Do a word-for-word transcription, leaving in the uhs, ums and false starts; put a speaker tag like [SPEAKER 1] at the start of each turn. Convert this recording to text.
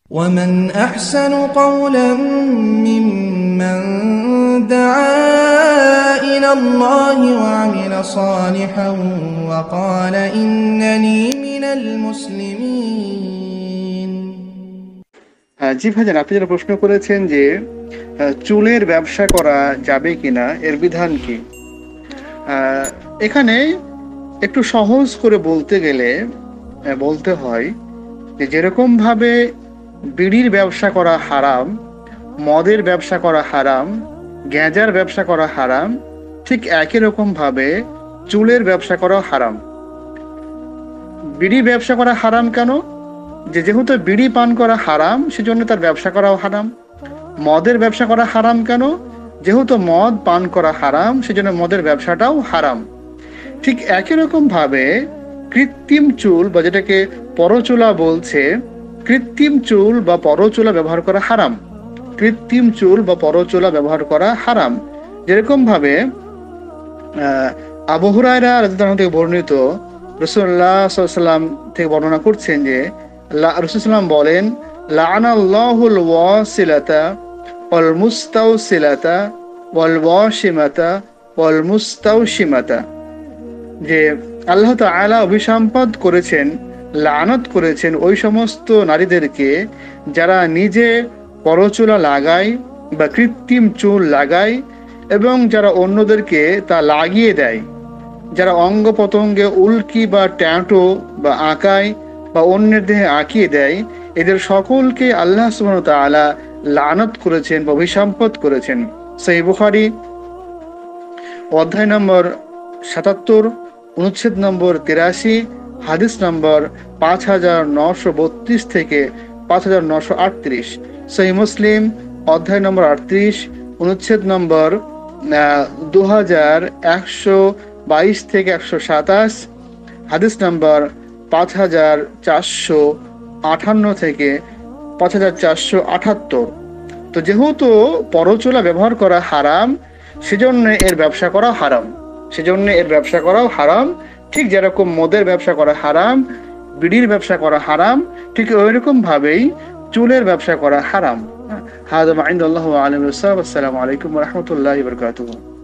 [SPEAKER 1] ومن أحسن قولا ممن دعا إلى الله وعمل صالحا وقال إنني من المسلمين.
[SPEAKER 2] জি ভাইজান, আপনি যেটা প্রশ্ন করেছেন যে চুলের ব্যবসা করা যাবে কিনা, এর বিধান কি, এখানে একটু সহজ করে বলতে গেলে বলতে হয় যে যেরকম ভাবে বিড়ির ব্যবসা করা হারাম, মদের ব্যবসা করা হারাম, গাঁজার ব্যবসা করা হারাম, ঠিক একই রকম ভাবে চুলের ব্যবসা করা হারাম। বিড়ি ব্যবসা করা হারাম কেন? যে যেহেতু বিড়ি পান করা হারাম, সেজন্য তার ব্যবসা করাও হারাম। মদের ব্যবসা করা হারাম কেন? যেহেতু মদ পান করা হারাম, সেজন্য মদের ব্যবসাটাও হারাম। ঠিক একই রকম ভাবে কৃত্রিম চুল বা যেটাকে পরচুলা বলছে, কৃত্রিম চুল বা পরচুলা ব্যবহার করা হারাম। কৃত্রিম চুল বা পরচুলা ব্যবহার করা হারাম। যেরকম ভাবে আহ আবু হুরায়রা রাদিয়াল্লাহু আনহু থেকে বর্ণিত, রাসূলুল্লাহ সাল্লাল্লাহু আলাইহি ওয়াসাল্লাম থেকে বর্ণনা করছেন যে রাসূলুল্লাহ বলেন, লাআনাল্লাহুল ওয়াসিলাতা ওয়াল মুস্তাওসিলাতা ওয়াল ওয়াশিমাতা ওয়াল মুস্তাওশিমাতা, যে আল্লাহ তাআলা অভিসম্পাত করেছেন, লানত করেছেন ওই সমস্ত নারীদেরকে যারা নিজে পরচুলা লাগায় বা কৃত্রিম চুল লাগায় এবং যারা অন্যদেরকে তা লাগিয়ে দেয়, যারা অঙ্গ প্রত্যঙ্গে উল্কি বা ট্যাটু বা আঁকায় বা অন্যের দেহে আঁকিয়ে দেয়, এদের সকলকে আল্লাহ সুবহানাহু ওয়া তাআলা লানত করেছেন বা অভিসম্পাত করেছেন। সহিহ বুখারী অধ্যায় নম্বর সাতাত্তর, অনুচ্ছেদ নম্বর তিরাশি, হাদিস নম্বর পাঁচ হাজার নশো বত্রিশ থেকে পাঁচ হাজার নশো আটত্রিশ। সহিহ মুসলিম অধ্যায় নম্বর আটত্রিশ, অনুচ্ছেদ নম্বর দু হাজার একশো বাইশ থেকে একশো সাতাশ, হাদিস নম্বর পাঁচ হাজার চারশো আটান্ন থেকে পাঁচ হাজার চারশো আটাত্তর। তো যেহেতু পরচুলা ব্যবহার করা হারাম, সেজন্য এর ব্যবসা করা হারাম, সেজন্য এর ব্যবসা করাও হারাম। ঠিক যেরকম মদের ব্যবসা করা হারাম, বিড়ির ব্যবসা করা হারাম, ঠিক ওই রকম ভাবেই চুলের ব্যবসা করা হারাম। হাদা মা ইনদাল্লাহি ওয়া আলাইহি ওয়া সাল্লাম। আসসালামু আলাইকুম ওয়া রাহমাতুল্লাহি ওয়া বারাকাতুহু।